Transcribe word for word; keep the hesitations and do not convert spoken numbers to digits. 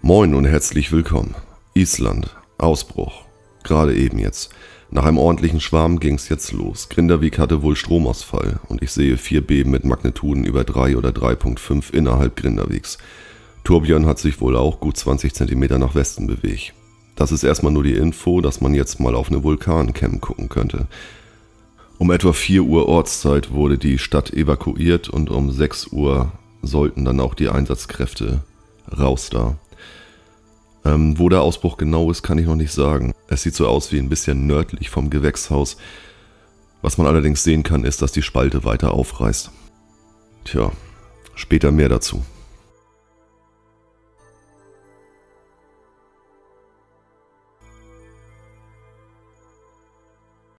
Moin und herzlich willkommen. Island. Ausbruch. Gerade eben jetzt. Nach einem ordentlichen Schwarm ging's jetzt los. Grindavik hatte wohl Stromausfall und ich sehe vier Beben mit Magnituden über drei oder drei Komma fünf innerhalb Grindaviks. Torbjörn hat sich wohl auch gut zwanzig Zentimeter nach Westen bewegt. Das ist erstmal nur die Info, dass man jetzt mal auf eine Vulkancam gucken könnte. Um etwa vier Uhr Ortszeit wurde die Stadt evakuiert und um sechs Uhr sollten dann auch die Einsatzkräfte raus da. Ähm, wo der Ausbruch genau ist, kann ich noch nicht sagen. Es sieht so aus wie ein bisschen nördlich vom Gewächshaus. Was man allerdings sehen kann, ist, dass die Spalte weiter aufreißt. Tja, später mehr dazu.